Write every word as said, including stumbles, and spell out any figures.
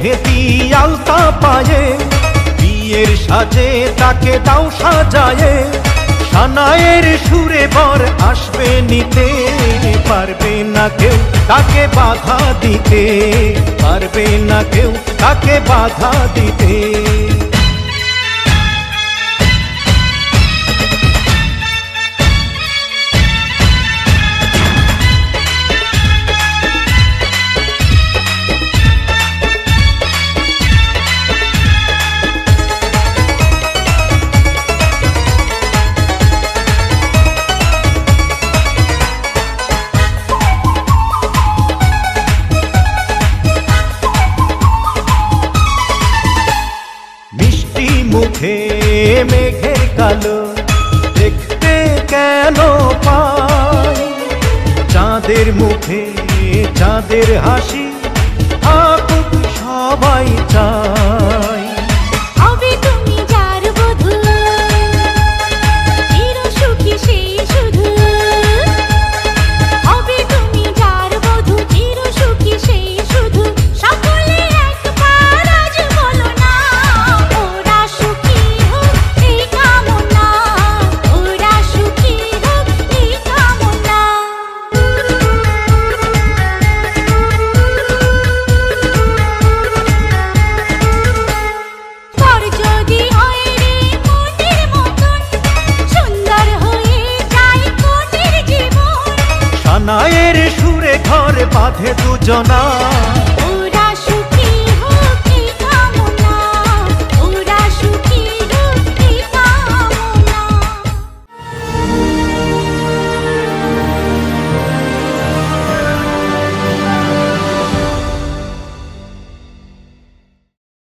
মেহেদি আলতা পায়ে, বিয়ের সাজে তাকে দাও সাজায়ে। সানায়ের সুরে বর আসবে নিতে, পারবে না কেউ তাকে বাধা দিতে, পারবে না কেউ তাকে বাধা দিতে। মুখে মেঘের কালো দেখতে কেন পাই, চাঁদের মুখে চাঁদের হাসি থাকুক সবাই চাই। হবে তুমি যার বধূ, চির সুখী সেই শুধু। হবে তুমি যার বধূ, চির সুখী সেই শুধু। সকলে একবার আজ বলো না, ওরা সুখী হোক এই কামনা, ওরা সুখী হোক এই কামনা। বর যদি হয় রে মনের মতন, সুন্দর হয়ে যায় কনের জীবন। সানায়ের সুরে ঘর বাঁধে দুজনা,